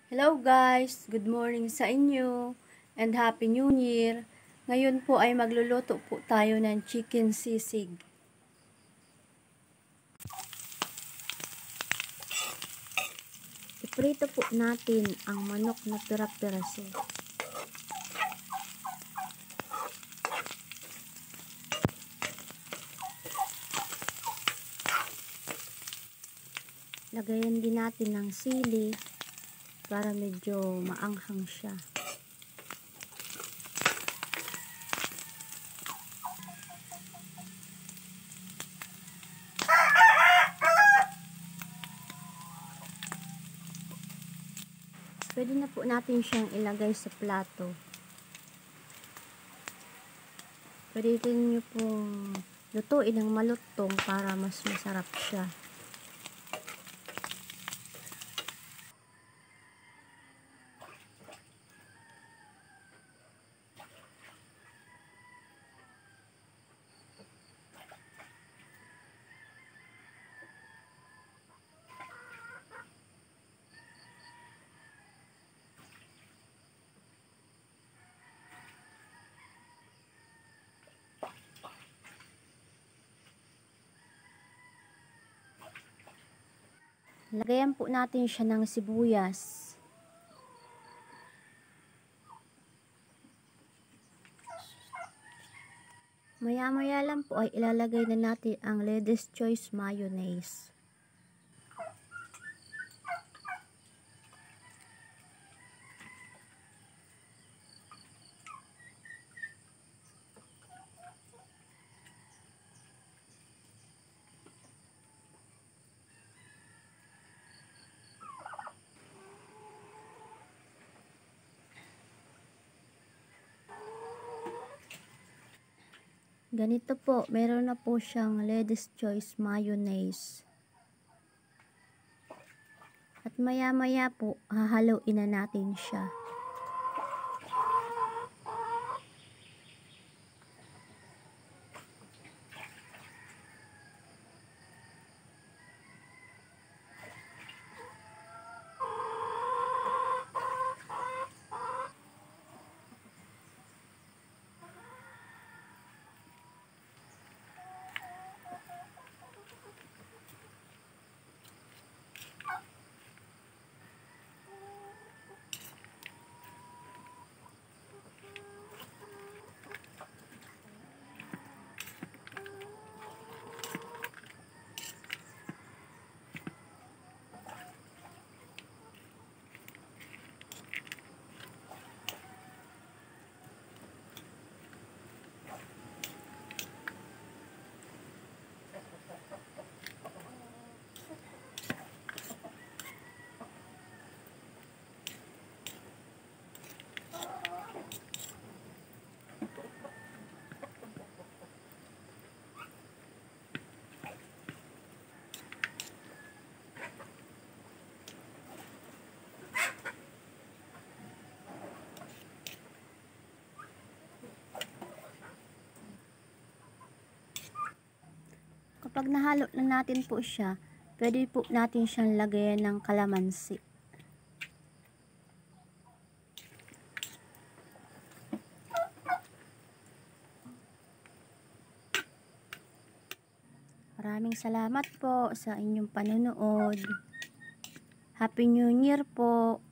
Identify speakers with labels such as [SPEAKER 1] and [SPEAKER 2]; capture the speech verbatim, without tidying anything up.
[SPEAKER 1] Hello guys! Good morning sa inyo and Happy New Year! Ngayon po ay magluluto po tayo ng chicken sisig. Iprito po natin ang manok na pira-piraso. Lagayan din natin ng sili para medyo maanghang siya. Pwede na po natin siyang ilagay sa plato. Pwede din nyo pong lutuin ng malutong para mas masarap siya. Lagayan po natin siya ng sibuyas. Maya-maya lang po ay ilalagay na natin ang Lady's Choice mayonnaise. Ganito po, meron na po siyang Lady's Choice mayonnaise. At maya-maya po, hahaluin na natin siya. Kapag nahalo na natin po siya, pwede po natin siyang lagayan ng kalamansi. Maraming salamat po sa inyong panonood. Happy New Year po!